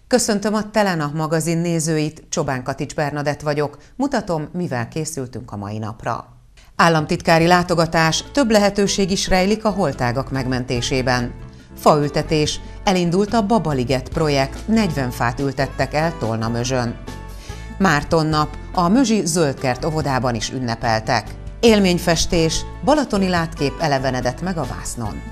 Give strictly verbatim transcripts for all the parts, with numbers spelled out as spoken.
Köszöntöm a Telenap magazin nézőit, Csobán Katics Bernadett vagyok. Mutatom, mivel készültünk a mai napra. Államtitkári látogatás, több lehetőség is rejlik a holtágak megmentésében. Faültetés, elindult a Babaliget projekt, negyven fát ültettek el Tolnamözsön. Mártonnap, a Mözsi Zöldkert óvodában is ünnepeltek. Élményfestés, balatoni látkép elevenedett meg a vásznon.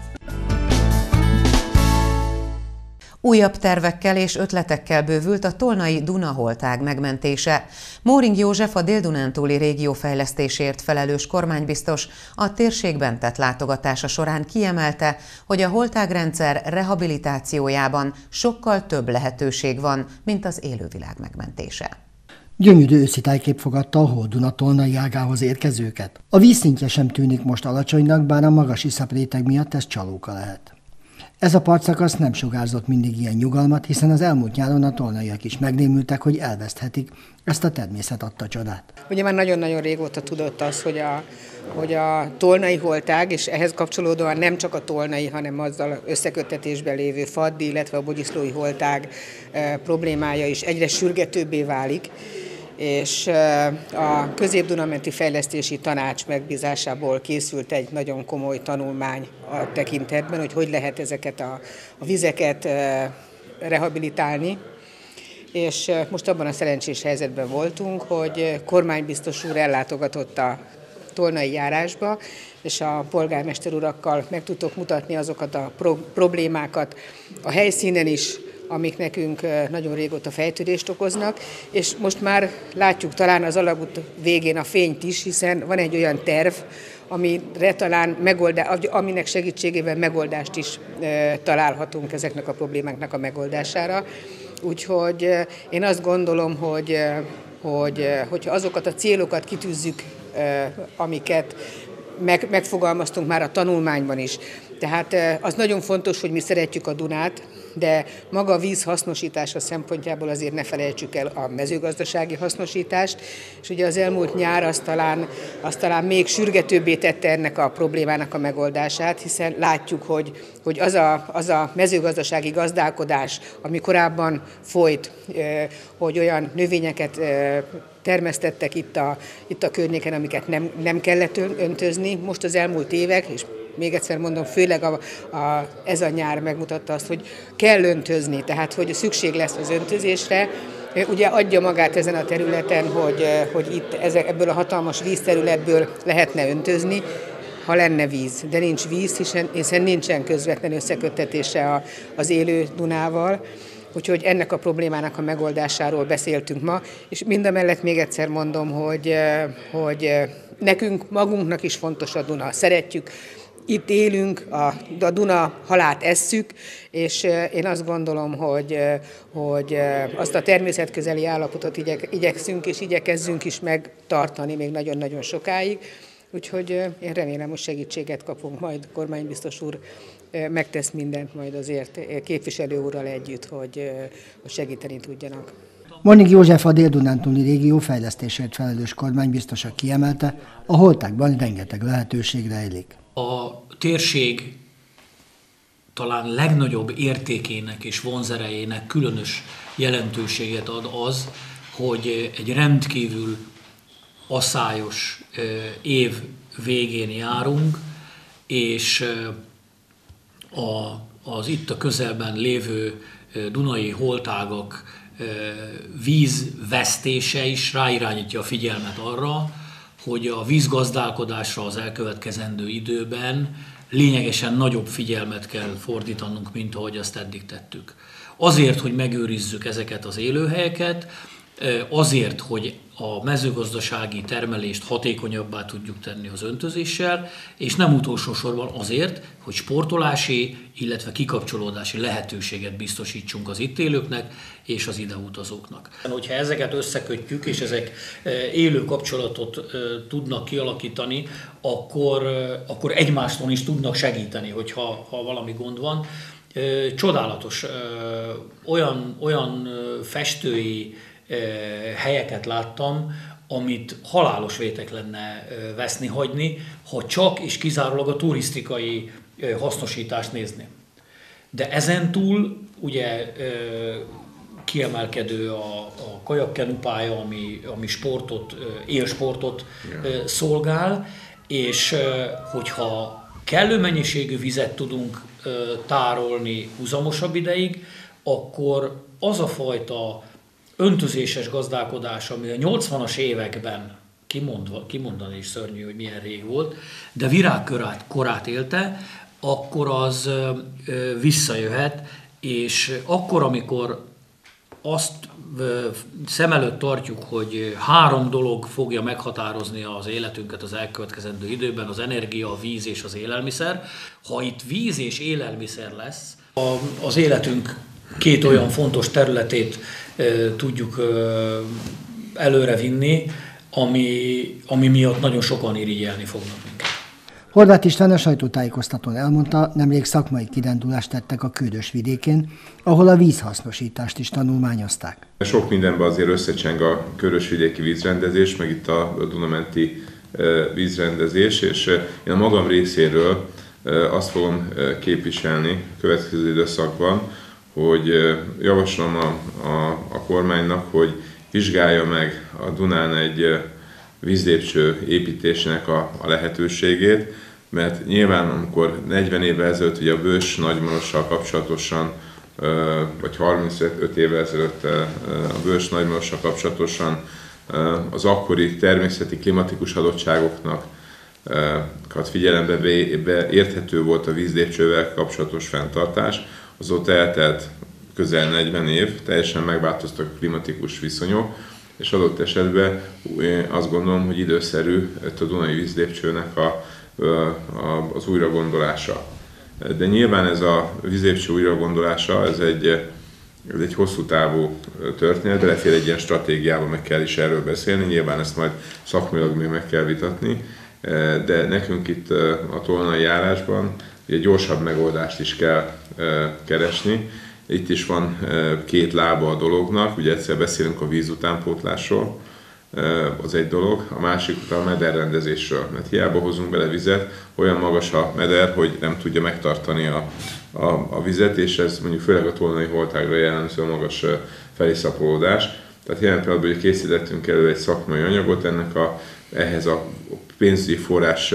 Újabb tervekkel és ötletekkel bővült a tolnai Duna-holtág megmentése. Móring József, a Dél-Dunántúli régió fejlesztésért felelős kormánybiztos a térségben tett látogatása során kiemelte, hogy a holtágrendszer rehabilitációjában sokkal több lehetőség van, mint az élővilág megmentése. Gyönyörű őszi tájkép fogadta a Hol-Duna tolnai ágához érkezőket. A vízszintje sem tűnik most alacsonynak, bár a magas iszapréteg miatt ez csalóka lehet. Ez a partszakasz nem sugárzott mindig ilyen nyugalmat, hiszen az elmúlt nyáron a tolnaiak is megnémültek, hogy elveszthetik ezt a természet adta csodát. Ugye már nagyon-nagyon régóta tudott az, hogy a, hogy a tolnai holtág, és ehhez kapcsolódóan nem csak a tolnai, hanem azzal összeköttetésben lévő Faddi, illetve a bogyiszlói holtág e, problémája is egyre sürgetőbbé válik, és a Közép-Duna-menti Fejlesztési Tanács megbízásából készült egy nagyon komoly tanulmány a tekintetben, hogy hogy lehet ezeket a, a vizeket rehabilitálni. És most abban a szerencsés helyzetben voltunk, hogy kormánybiztos úr ellátogatott a tolnai járásba, és a polgármester urakkal meg tudtok mutatni azokat a pro- problémákat a helyszínen is, amik nekünk nagyon régóta fejtörést okoznak, és most már látjuk talán az alagút végén a fényt is, hiszen van egy olyan terv, amire talán megoldás, aminek segítségével megoldást is találhatunk ezeknek a problémáknak a megoldására. Úgyhogy én azt gondolom, hogy, hogy hogyha azokat a célokat kitűzzük, amiket meg, megfogalmaztunk már a tanulmányban is. Tehát az nagyon fontos, hogy mi szeretjük a Dunát, de maga a víz hasznosítása szempontjából azért ne felejtsük el a mezőgazdasági hasznosítást, és ugye az elmúlt nyár az talán, az talán még sürgetőbbé tette ennek a problémának a megoldását, hiszen látjuk, hogy, hogy az, a, az a mezőgazdasági gazdálkodás, ami korábban folyt, hogy olyan növényeket termesztettek itt a, itt a környéken, amiket nem, nem kellett öntözni. Most az elmúlt évek, és még egyszer mondom, főleg a, a, ez a nyár megmutatta azt, hogy kell öntözni, tehát hogy szükség lesz az öntözésre. Ugye adja magát ezen a területen, hogy, hogy itt ezek, ebből a hatalmas vízterületből lehetne öntözni, ha lenne víz, de nincs víz, hiszen, hiszen nincsen közvetlen összeköttetése a, az élő Dunával. Úgyhogy ennek a problémának a megoldásáról beszéltünk ma, és mindamellett még egyszer mondom, hogy, hogy nekünk magunknak is fontos a Duna. Szeretjük, itt élünk, a, a Duna halát esszük, és én azt gondolom, hogy, hogy azt a természetközeli állapotot igyek, igyekszünk és igyekezzünk is megtartani még nagyon-nagyon sokáig. Úgyhogy én remélem, hogy segítséget kapunk majd, kormánybiztos úr megtesz mindent majd azért képviselő úrral együtt, hogy segíteni tudjanak. Móring József, a Dél-Dunántúli régió fejlesztésért felelős kormánybiztosa kiemelte, a holtágban rengeteg lehetőség rejlik. A térség talán legnagyobb értékének és vonzerejének különös jelentőséget ad az, hogy egy rendkívül aszályos év végén járunk, és a, az itt a közelben lévő dunai holtágak vízvesztése is ráirányítja a figyelmet arra, hogy a vízgazdálkodásra az elkövetkezendő időben lényegesen nagyobb figyelmet kell fordítanunk, mint ahogy azt eddig tettük. Azért, hogy megőrizzük ezeket az élőhelyeket, azért, hogy a mezőgazdasági termelést hatékonyabbá tudjuk tenni az öntözéssel, és nem utolsó sorban azért, hogy sportolási, illetve kikapcsolódási lehetőséget biztosítsunk az itt élőknek és az ideutazóknak. Hogyha ezeket összekötjük, és ezek élő kapcsolatot tudnak kialakítani, akkor, akkor egymástól is tudnak segíteni, hogyha ha valami gond van. Csodálatos, olyan, olyan festői helyeket láttam, amit halálos vétek lenne veszni, hagyni, ha csak és kizárólag a turisztikai hasznosítást nézném. De ezen túl ugye kiemelkedő a, a kajakkenupálya, ami, ami sportot, élsportot yeah. szolgál, és hogyha kellő mennyiségű vizet tudunk tárolni húzamosabb ideig, akkor az a fajta öntözéses gazdálkodás, ami a nyolcvanas években, kimondva, kimondani is szörnyű, hogy milyen rég volt, de virágkorát korát élte, akkor az visszajöhet, és akkor, amikor azt szem előtt tartjuk, hogy három dolog fogja meghatározni az életünket az elkövetkezendő időben, az energia, a víz és az élelmiszer. Ha itt víz és élelmiszer lesz, az életünk két olyan fontos területét tudjuk előre vinni, ami, ami miatt nagyon sokan irigyelni fognak minket. Horváth István a sajtótájékoztatón elmondta, nemrég szakmai kirándulást tettek a Kődös vidékén, ahol a vízhasznosítást is tanulmányozták. Sok mindenben azért összecseng a Kődös vidéki vízrendezés, meg itt a Dunamenti vízrendezés, és én a magam részéről azt fogom képviselni a következő időszakban, hogy javaslom a, a, a kormánynak, hogy vizsgálja meg a Dunán egy vízlépcső építésének a, a lehetőségét, mert nyilván amikor negyven évvel ezelőtt ugye a Bős Nagymarossal kapcsolatosan, vagy harmincöt évvel ezelőtt a Bős Nagymarossal kapcsolatosan az akkori természeti klimatikus adottságoknak figyelembe érthető volt a vízlépcsővel kapcsolatos fenntartás, azóta eltelt közel negyven év, teljesen megváltoztak a klimatikus viszonyok, és adott esetben én azt gondolom, hogy időszerű a Dunai vízlépcsőnek a, a, az újragondolása. De nyilván ez a vízlépcső újragondolása, ez egy, ez egy hosszú távú történet, belefér egy ilyen stratégiába, meg kell is erről beszélni, nyilván ezt majd szakmailag még meg kell vitatni, de nekünk itt a tolnai járásban egy gyorsabb megoldást is kell keresni. Itt is van két lába a dolognak, ugye egyszer beszélünk a víz utánpótlásról, az egy dolog, a másik a mederrendezésről, mert hiába hozunk bele vizet, olyan magas a meder, hogy nem tudja megtartani a, a, a vizet, és ez mondjuk főleg a tolnai holtágra jellemző a magas feliszapolódás. Tehát jelen pillanatban, hogy készítettünk elő egy szakmai anyagot, ennek a, ehhez a pénzügyi forrás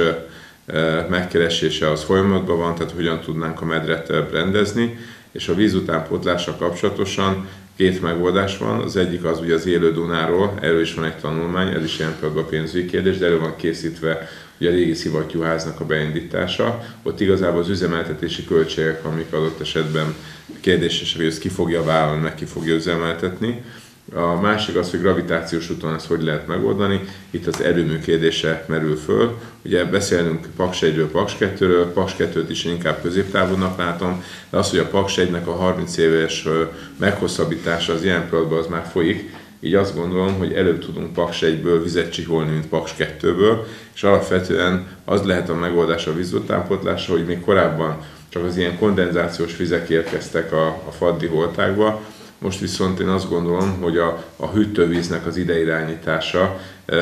megkeresése az folyamatban van, tehát hogyan tudnánk a medret rendezni, és a víz utánpótlással kapcsolatosan két megoldás van. Az egyik az ugye az Élő Dunáról, erről is van egy tanulmány, ez is ilyen pillanatban pénzügyi kérdés, de erről van készítve ugye a régi szivattyúháznak a beindítása. Ott igazából az üzemeltetési költségek, amik adott esetben kérdéses, hogy ezt ki fogja vállalni, meg ki fogja üzemeltetni. A másik az, hogy gravitációs úton ezt hogy lehet megoldani. Itt az erőmű kérdése merül föl. Ugye beszélünk Paks egyről, Paks kettőről, Paks kettőt is inkább középtávúnak látom, de az, hogy a Paks egynek a harminc éves meghosszabbítása az ilyen pillanatban az már folyik, így azt gondolom, hogy előbb tudunk Paks egyből vizet csiholni, mint Paks kettőből, és alapvetően az lehet a megoldás a vízutánpótlásra, hogy még korábban csak az ilyen kondenzációs vizek érkeztek a, a faddi holtákba. Most viszont én azt gondolom, hogy a, a hűtővíznek az ideirányítása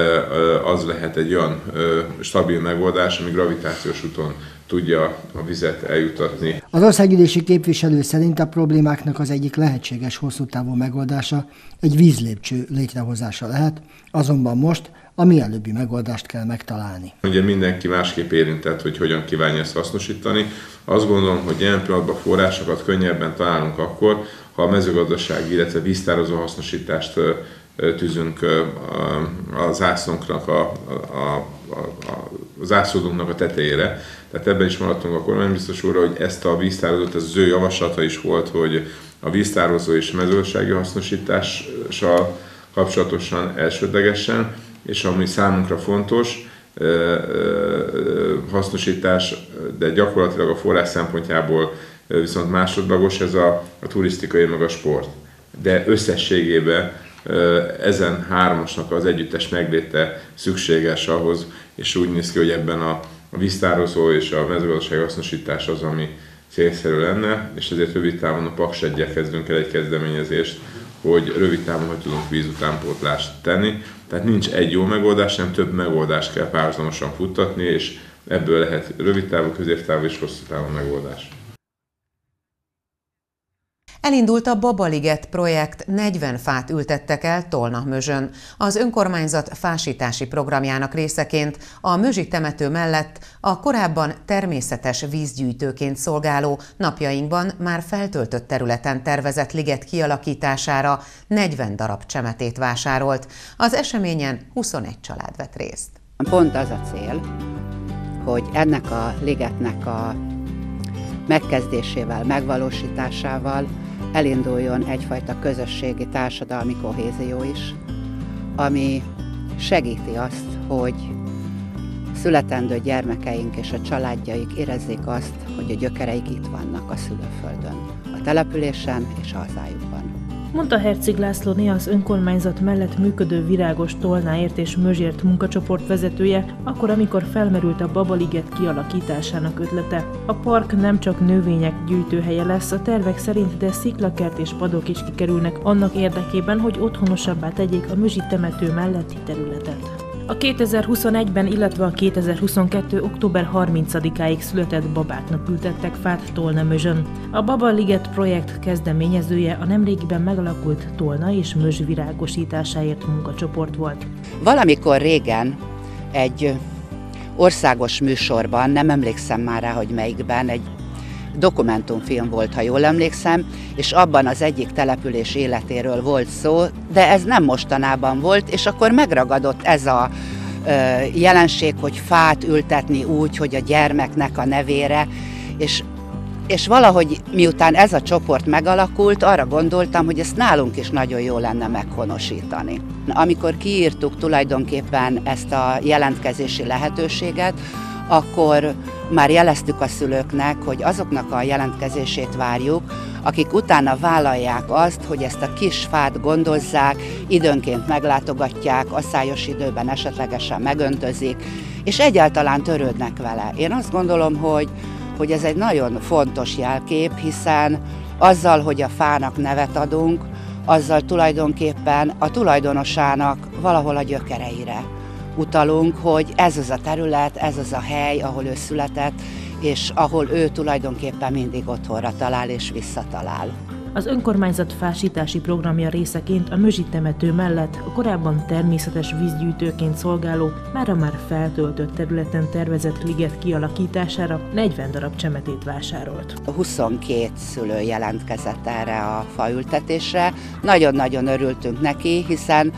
az lehet egy olyan stabil megoldás, ami gravitációs úton tudja a vizet eljutatni. Az országgyűlési képviselő szerint a problémáknak az egyik lehetséges hosszú távú megoldása egy vízlépcső létrehozása lehet, azonban most a mielőbbi megoldást kell megtalálni. Ugye mindenki másképp érintett, hogy hogyan kívánja ezt hasznosítani. Azt gondolom, hogy ilyen pillanatban forrásokat könnyebben találunk akkor, ha a mezőgazdasági, illetve víztározó hasznosítást tűzünk a zászlónknak, a, a, a, a zászlódunknak a tetejére. Tehát ebben is maradtunk a kormánybiztos úrra, hogy ezt a víztározót, ez az ő javaslata is volt, hogy a víztározó és a mezőgazdasági hasznosítással kapcsolatosan elsődlegesen, és ami számunkra fontos, hasznosítás, de gyakorlatilag a forrás szempontjából viszont másodlagos ez a, a turisztikai meg a sport. De összességében ezen hármasnak az együttes megléte szükséges ahhoz, és úgy néz ki, hogy ebben a, a víztározó és a mezőgazdasági hasznosítás az, ami célszerű lenne, és ezért rövid távon a Paks egyel kezdünk el egy kezdeményezést, hogy rövid távon hogy tudunk vízutánpótlást tenni. Tehát nincs egy jó megoldás, hanem több megoldást kell párhuzamosan futtatni, és ebből lehet rövid távú, középtávú és hosszú távú megoldás. Elindult a Babaliget projekt, negyven fát ültettek el Tolnamözsön. Az önkormányzat fásítási programjának részeként a Mözsi temető mellett a korábban természetes vízgyűjtőként szolgáló, napjainkban már feltöltött területen tervezett liget kialakítására negyven darab csemetét vásárolt. Az eseményen huszonegy család vett részt. Pont az a cél, hogy ennek a ligetnek a megkezdésével, megvalósításával elinduljon egyfajta közösségi, társadalmi kohézió is, ami segíti azt, hogy születendő gyermekeink és a családjaik érezzék azt, hogy a gyökereik itt vannak a szülőföldön, a településen és a hazájukban. Mondta Herceg Lászlóné, az önkormányzat mellett működő Virágos Tolnáért és Mözsért munkacsoport vezetője, akkor, amikor felmerült a Babaliget kialakításának ötlete. A park nem csak növények gyűjtőhelye lesz, a tervek szerint, de sziklakert és padok is kikerülnek annak érdekében, hogy otthonosabbá tegyék a Mözsi temető melletti területet. A kétezer-huszonegyben, illetve a kétezer-huszonkettő. október harmincadikáig született babáknak ültettek fát Tolnamözsön. A Babaliget projekt kezdeményezője a nemrégiben megalakult Tolna és Mözs virágosításáért munkacsoport volt. Valamikor régen egy országos műsorban, nem emlékszem már rá, hogy melyikben, egy dokumentumfilm volt, ha jól emlékszem, és abban az egyik település életéről volt szó, de ez nem mostanában volt, és akkor megragadott ez a ö, jelenség, hogy fát ültetni úgy, hogy a gyermeknek a nevére, és, és valahogy miután ez a csoport megalakult, arra gondoltam, hogy ezt nálunk is nagyon jó lenne meghonosítani. Amikor kiírtuk tulajdonképpen ezt a jelentkezési lehetőséget, akkor már jeleztük a szülőknek, hogy azoknak a jelentkezését várjuk, akik utána vállalják azt, hogy ezt a kis fát gondozzák, időnként meglátogatják, asszályos időben esetlegesen megöntözik, és egyáltalán törődnek vele. Én azt gondolom, hogy, hogy ez egy nagyon fontos jelkép, hiszen azzal, hogy a fának nevet adunk, azzal tulajdonképpen a tulajdonosának valahol a gyökereire utalunk, hogy ez az a terület, ez az a hely, ahol ő született, és ahol ő tulajdonképpen mindig otthonra talál és visszatalál. Az önkormányzat fásítási programja részeként a Mözsi temető mellett a korábban természetes vízgyűjtőként szolgáló, mára már feltöltött területen tervezett liget kialakítására negyven darab csemetét vásárolt. huszonkét szülő jelentkezett erre a faültetésre. Nagyon-nagyon örültünk neki, hiszen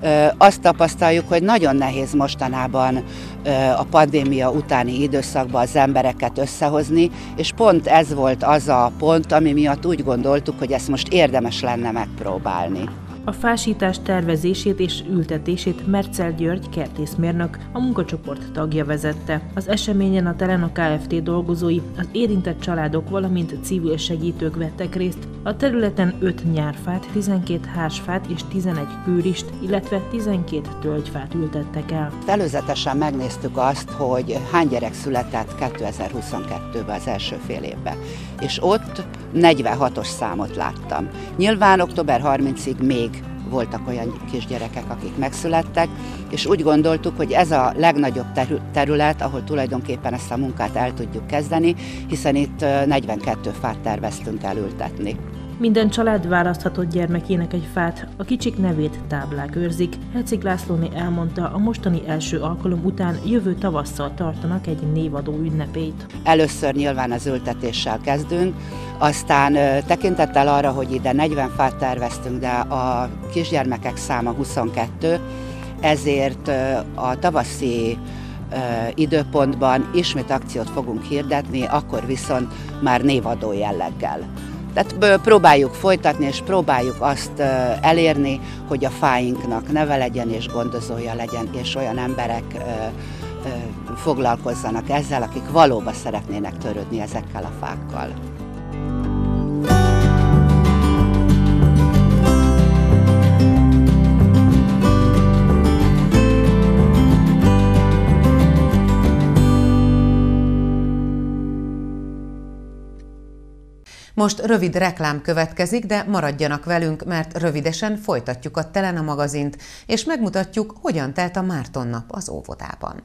azt tapasztaljuk, hogy nagyon nehéz mostanában a pandémia utáni időszakban az embereket összehozni, és pont ez volt az a pont, ami miatt úgy gondoltuk, hogy ezt most érdemes lenne megpróbálni. A fásítás tervezését és ültetését Mercel György kertészmérnök, a munkacsoport tagja vezette. Az eseményen a Telena Kft. Dolgozói, az érintett családok, valamint civil segítők vettek részt. A területen öt nyárfát, tizenkét hársfát és tizenegy kőrist, illetve tizenkét tölgyfát ültettek el. Előzetesen megnéztük azt, hogy hány gyerek született kétezer-huszonkettőben az első fél évben, és ott negyvenhatos számot láttam. Nyilván október harmincadikáig még voltak olyan kisgyerekek, akik megszülettek, és úgy gondoltuk, hogy ez a legnagyobb terület, ahol tulajdonképpen ezt a munkát el tudjuk kezdeni, hiszen itt negyvenkét fát terveztünk elültetni. Minden család választhatott gyermekének egy fát, a kicsik nevét táblák őrzik. Herceg Lászlóné elmondta, a mostani első alkalom után jövő tavasszal tartanak egy névadó ünnepét. Először nyilván az ültetéssel kezdünk, aztán tekintettel arra, hogy ide negyven fát terveztünk, de a kisgyermekek száma huszonkettő, ezért a tavaszi időpontban ismét akciót fogunk hirdetni, akkor viszont már névadó jelleggel. Tehát próbáljuk folytatni, és próbáljuk azt elérni, hogy a fáinknak neve legyen, és gondozója legyen, és olyan emberek foglalkozzanak ezzel, akik valóban szeretnének törődni ezekkel a fákkal. Most rövid reklám következik, de maradjanak velünk, mert rövidesen folytatjuk a Telena magazint, és megmutatjuk, hogyan telt a Márton nap az óvodában.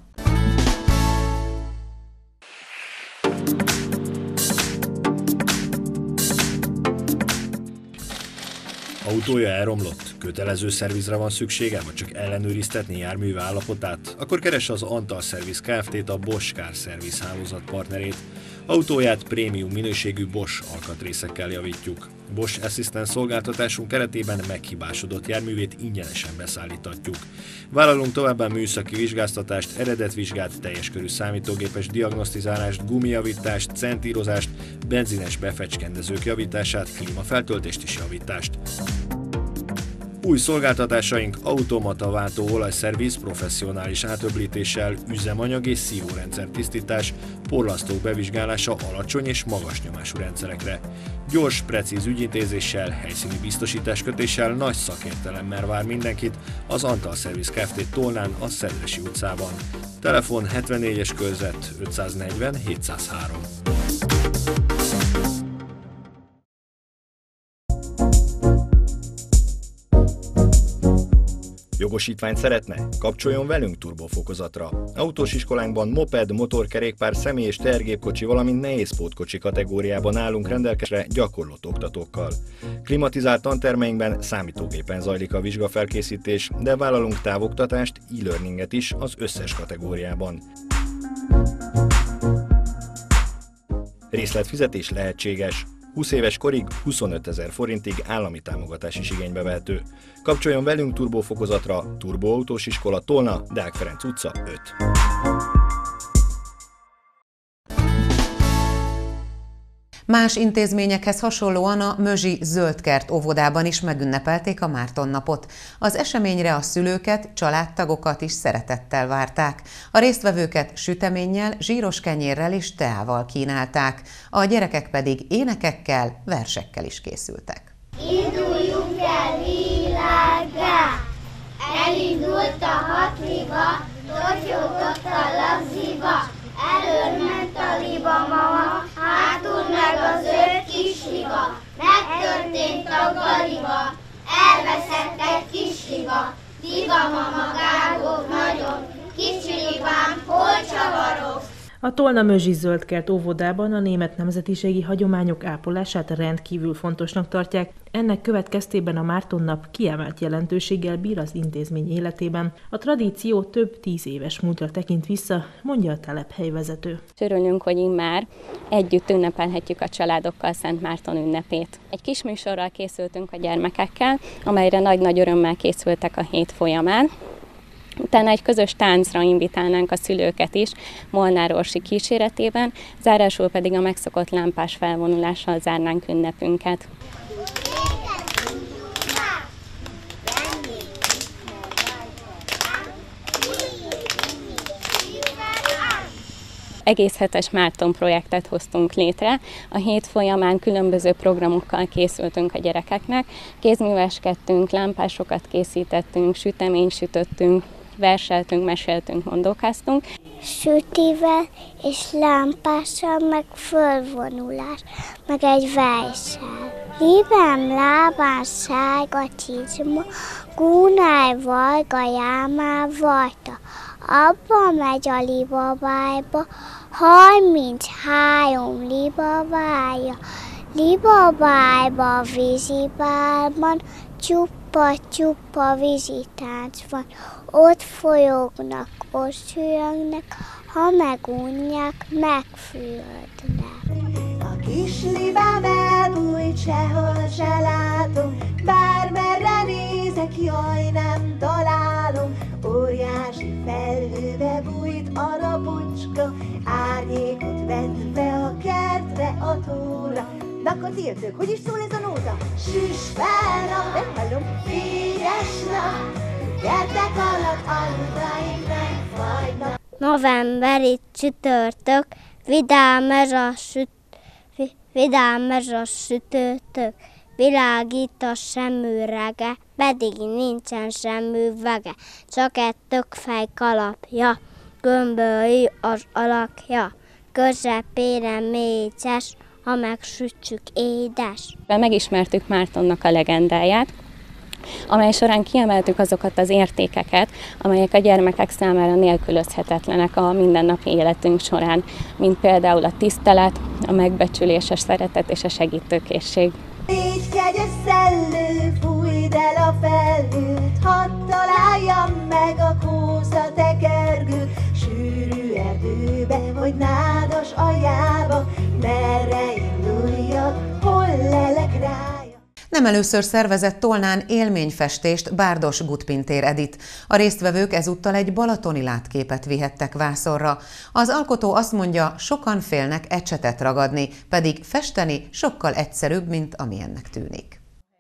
Autója elromlott, kötelező szervizre van szüksége, vagy csak ellenőriztetni járműve állapotát? Akkor keresse az Antal Service Kft-t, a Bosch Car Service hálózat partnerét. Autóját prémium minőségű Bosch alkatrészekkel javítjuk. Bosch Assistant szolgáltatásunk keretében meghibásodott járművét ingyenesen beszállítatjuk. Vállalunk továbbá műszaki vizsgáztatást, eredetvizsgát, teljes körű számítógépes diagnosztizálást, gumijavítást, centírozást, benzines befecskendezők javítását, klímafeltöltést és javítást. Új szolgáltatásaink automata váltó olajszerviz professzionális átöblítéssel, üzemanyag és szívórendszer tisztítás, porlasztók bevizsgálása alacsony és magas nyomású rendszerekre. Gyors, precíz ügyintézéssel, helyszíni biztosításkötéssel, nagy szakértelemmel vár mindenkit az Antal Service Kft. Tolnán, a Szedresi utcában. Telefon hetvennégyes körzet ötszáznegyven hétszázhárom. Jogosítványt szeretne? Kapcsoljon velünk turbofokozatra. Autós iskolánkban moped, motorkerékpár, személy- és tehergépkocsi, valamint nehézpótkocsi kategóriában állunk rendelkezésre gyakorlott oktatókkal. Klimatizált tantermeinkben számítógépen zajlik a vizsgafelkészítés, de vállalunk távoktatást, e-learninget is az összes kategóriában. Részletfizetés lehetséges. húsz éves korig huszonötezer forintig állami támogatás is igénybe vehető. Kapcsoljon velünk turbofokozatra, Turboautós Iskola, Tolna, Deák Ferenc utca öt. Más intézményekhez hasonlóan a Mözsi Zöldkert óvodában is megünnepelték a Márton napot. Az eseményre a szülőket, családtagokat is szeretettel várták. A résztvevőket süteménnyel, zsíros kenyérrel és teával kínálták. A gyerekek pedig énekekkel, versekkel is készültek. Induljunk el világgá! Elindult a hat liba, totyogott a labziba. Elől ment a liba mama, hátul meg az öt kis liba. Megtörtént a galiba, elveszett egy kis liba. Liba mama gágog nagyon, kicsi libám, hol csavarogsz? A Tolna-Mözsi Zöldkert óvodában a német nemzetiségi hagyományok ápolását rendkívül fontosnak tartják. Ennek következtében a Márton nap kiemelt jelentőséggel bír az intézmény életében. A tradíció több tíz éves múltra tekint vissza, mondja a telephely vezető. Örülünk, hogy immár együtt ünnepelhetjük a családokkal Szent Márton ünnepét. Egy kis műsorral készültünk a gyermekekkel, amelyre nagy-nagy örömmel készültek a hét folyamán. Utána egy közös táncra invitálnánk a szülőket is, Molnár Orsi kíséretében, zárásul pedig a megszokott lámpás felvonulással zárnánk ünnepünket. Egész hetes Márton projektet hoztunk létre. A hét folyamán különböző programokkal készültünk a gyerekeknek. Kézműveskedtünk, lámpásokat készítettünk, süteményt sütöttünk, verseltünk, meséltünk, mondókáztunk. Sütivel és lámpással, meg fölvonulás, meg egy vejssel. Libám lábán sárga csizma, gúnáj varga jámá vajta. Abba megy a libabájba, harminchárom libabája. Libabájba a vízibálban csupa-csupa vízitánc van. Ott folyognak, ott süllyögnek, ha megunják, megfürödnek. A kis libám elbújt, sehol se látom, bármerre nézek, jaj, nem találom. Óriási felhőbe bújt a napocska, árnyékot vett be a kertre a tóra. Na akkor tiltők, hogy is szól ez a nóta? Süss fel nap, nem hallom, fényes nap, kertek alatt aludtaink megfagynak. Novemberi csütörtök, vidám ez a süt, vidám ez a sütőtök, világít a semürege, pedig nincsen semmi vege, csak egy tökfej kalapja, gömbölyű az alakja, közepére mécses, ha megsütjük édes. Megismertük Mártonnak a legendáját, amely során kiemeltük azokat az értékeket, amelyek a gyermekek számára nélkülözhetetlenek a mindennapi életünk során, mint például a tisztelet, a megbecsülés, a szeretet és a segítőkészség. Négy kegyes szellő fúj Húzd el a felhőt, hadd találjam meg a kósza tekergőt, sűrű erdőbe vagy nádas aljába, merre induljak, hol lelek rája. Nem először szervezett Tolnán élményfestést Bárdos Gutpintér Edit. A résztvevők ezúttal egy balatoni látképet vihettek vászorra. Az alkotó azt mondja, sokan félnek ecsetet ragadni, pedig festeni sokkal egyszerűbb, mint amilyennek tűnik.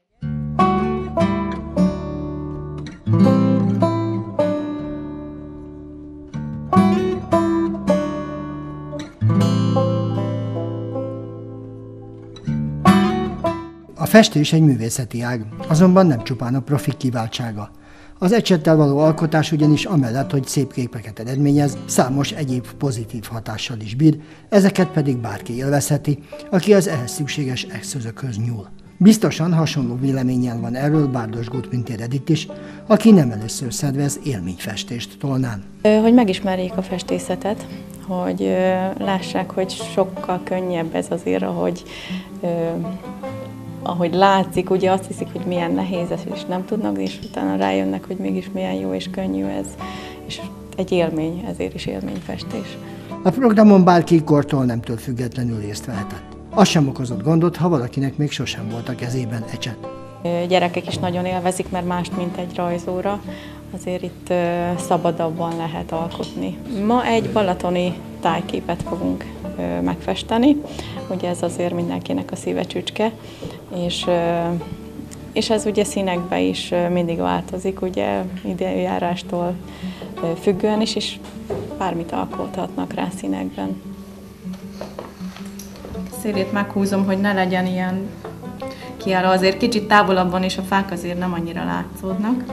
A festés egy művészeti ág, azonban nem csupán a profik kiváltsága. Az ecsettel való alkotás ugyanis amellett, hogy szép képeket eredményez, számos egyéb pozitív hatással is bír, ezeket pedig bárki élvezheti, aki az ehhez szükséges eszközökhöz nyúl. Biztosan hasonló véleménnyel van erről Bárdos Gutpintér Edit is, aki nem először szervez élményfestést Tolnán. Hogy megismerjék a festészetet, hogy lássák, hogy sokkal könnyebb ez azért, ahogy ahogy látszik, ugye azt hiszik, hogy milyen nehéz ez, és nem tudnak, és utána rájönnek, hogy mégis milyen jó és könnyű ez, és egy élmény, ezért is élményfestés. A programon bárki kortól nemtől függetlenül részt vehetett. Az sem okozott gondot, ha valakinek még sosem volt a kezében ecset. Gyerekek is nagyon élvezik, mert mást, mint egy rajzóra, azért itt szabadabban lehet alkotni. Ma egy balatoni tájképet fogunk megfesteni, ugye ez azért mindenkinek a szíve csücske, és, és ez ugye színekben is mindig változik, ugye időjárástól függően is, és bármit alkothatnak rá színekben. Szélét meghúzom, hogy ne legyen ilyen kiálló, azért kicsit távolabban, és a fák azért nem annyira látszódnak.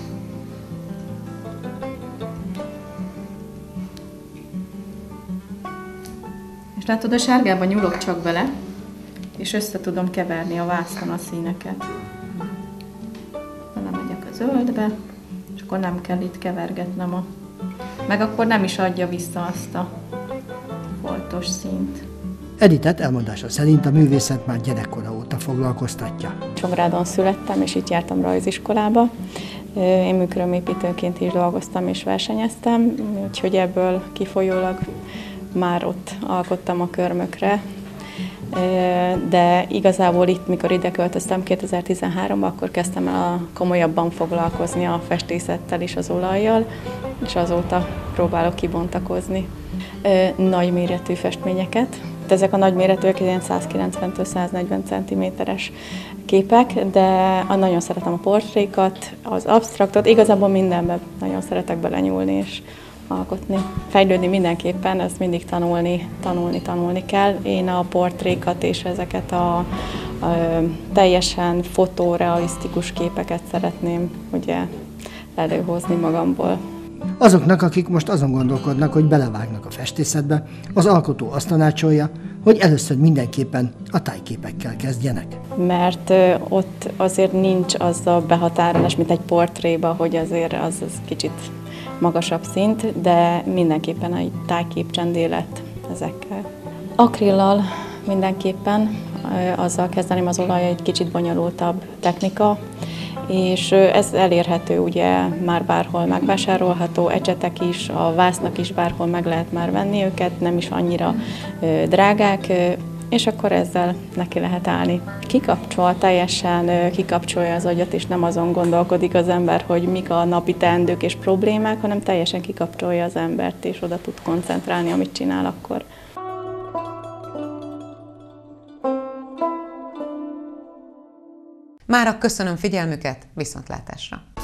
És látod, a sárgába nyúlok csak bele, és össze tudom keverni a vászon a színeket. Belemegyek a zöldbe, és akkor nem kell itt kevergetnem a... Meg akkor nem is adja vissza azt a foltos színt. Editet elmondása szerint a művészet már gyerekkora óta foglalkoztatja. Csongrádon születtem, és itt jártam rajziskolába. Én műkörömépítőként is dolgoztam és versenyeztem, úgyhogy ebből kifolyólag már ott alkottam a körmökre. De igazából itt, mikor ide költöztem kétezer-tizenháromban, akkor kezdtem el komolyabban foglalkozni a festészettel és az olajjal, és azóta próbálok kibontakozni nagyméretű festményeket. Ezek a nagyméretűek ilyen százkilencventől száznegyven centiméteres képek, de nagyon szeretem a portrékat, az absztraktot, igazából mindenben nagyon szeretek belenyúlni és alkotni. Fejlődni mindenképpen, ezt mindig tanulni, tanulni, tanulni kell. Én a portrékat és ezeket a, a teljesen fotorealisztikus képeket szeretném ugye előhozni magamból. Azoknak, akik most azon gondolkodnak, hogy belevágnak a festészetbe, az alkotó azt tanácsolja, hogy először mindenképpen a tájképekkel kezdjenek. Mert ott azért nincs az a behatárolás, mint egy portréba, hogy azért az, az kicsit magasabb szint, de mindenképpen egy tájkép csendélet ezekkel. Akrillal mindenképpen, azzal kezdeném, az olaj egy kicsit bonyolultabb technika, és ez elérhető, ugye már bárhol megvásárolható, ecsetek is, a vásznak is bárhol meg lehet már venni őket, nem is annyira drágák, és akkor ezzel neki lehet állni. Kikapcsol, teljesen kikapcsolja az agyat, és nem azon gondolkodik az ember, hogy mik a napi teendők és problémák, hanem teljesen kikapcsolja az embert, és oda tud koncentrálni, amit csinál akkor. Mára köszönöm figyelmüket, viszontlátásra!